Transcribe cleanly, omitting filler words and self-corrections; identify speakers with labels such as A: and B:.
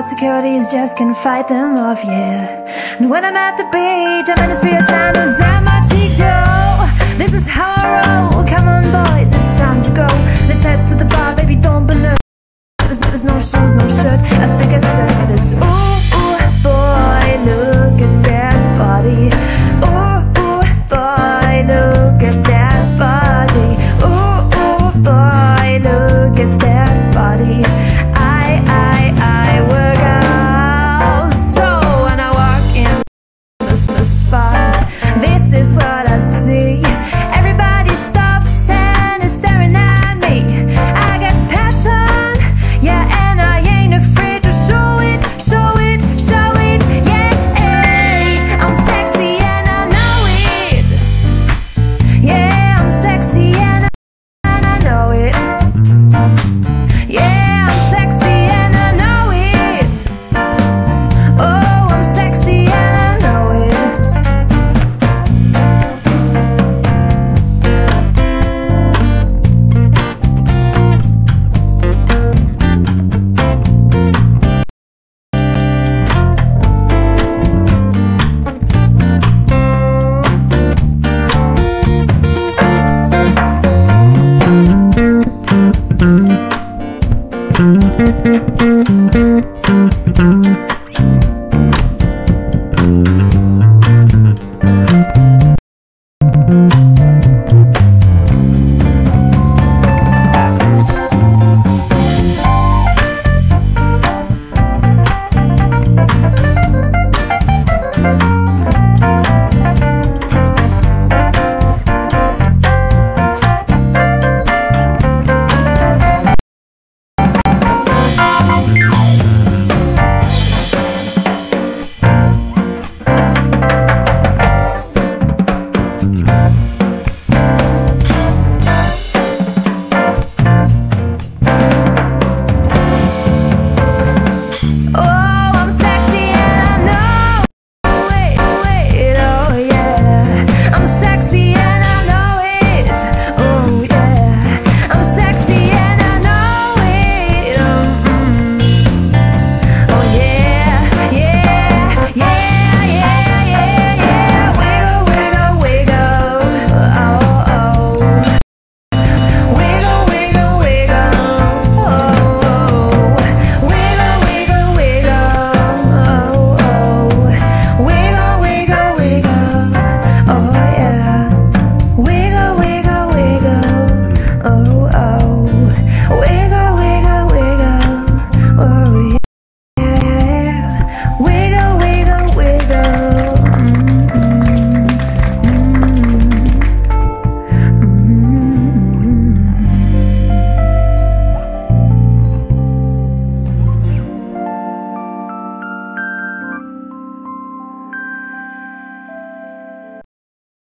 A: call, securities just can't fight them off, yeah. And when I'm at the beach, I'm in the spirit of time, and damn my cheek, Joe. This is how I roll, come on boys, it's time to go. Let's head to the bar, baby, don't be nervous. There's no shoes, no shirt, I think it's good.